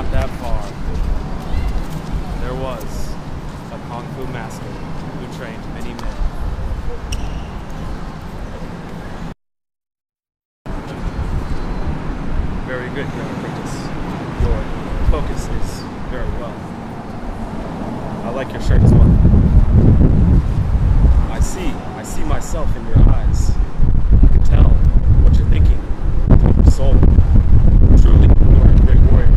that far, there was a Kung Fu master who trained many men. Very good, young apprentice. Your focus is very well. I like your shirt as well. I see myself in your eyes. I can tell what you're thinking. Your soul. Truly, you are a great warrior.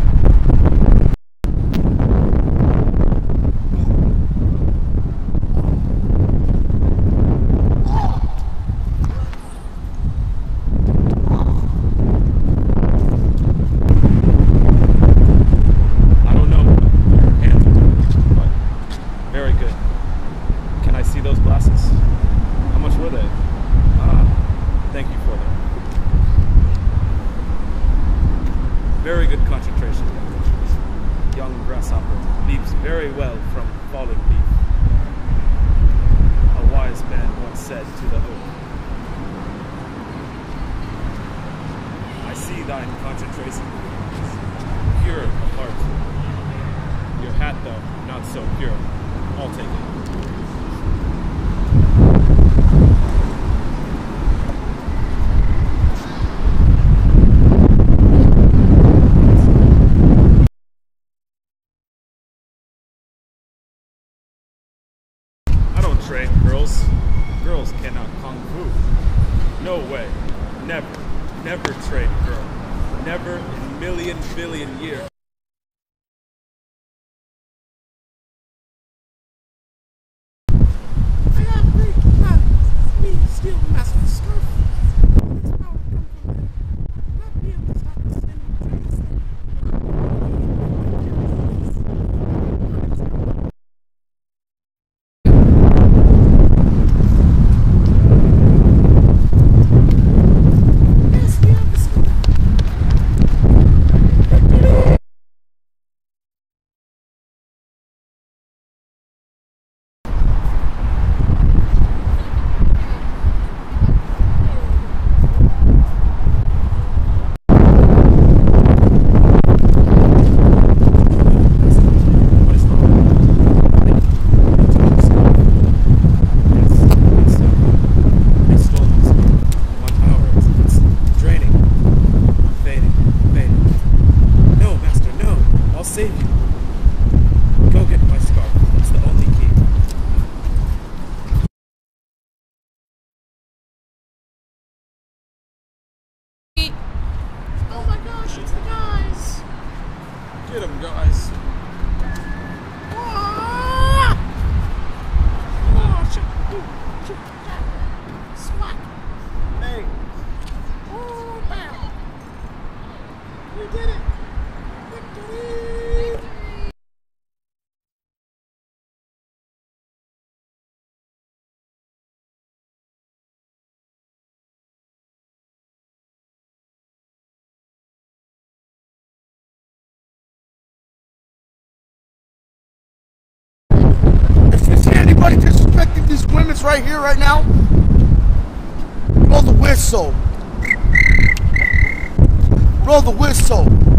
I don't know what your hands are doing, but very good. Can I see those glasses? How much were they? Thank you for them. Very good concentration. Young grasshopper leaps very well from falling leaf. A wise man once said to the oak, I see thine concentration pure of heart. Your hat, though, not so pure. I'll take it. Train girls. Girls cannot kung fu. No way. Never train a girl. Never in million billion years. I have great plans. Me steal master scarf. This power comes from there. Not be able to stop the sin trains. Save you. Go get my scarf. That's the only key. Oh my gosh, it's the guys. Get them, guys. Ah! Oh, shit. Swat. Hey. Oh, bam. We did it. Victory. If you see anybody disrespecting these women's right here, right now, blow the whistle. Blow the whistle.